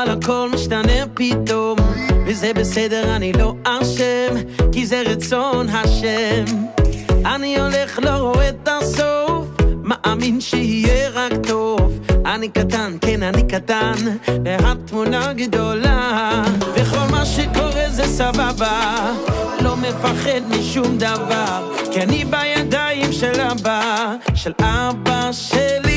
אבל הכל משתנה פתאום, וזה בסדר, אני לא אשם, כי זה רצון השם. אני הולך לא רואה את הסוף, מאמין שיהיה רק טוב. אני קטן, כן אני קטן, והתמונה גדולה, וכל מה שקורה זה סבבה, לא מפחד משום דבר, כי אני בידיים של אבא, של אבא שלי.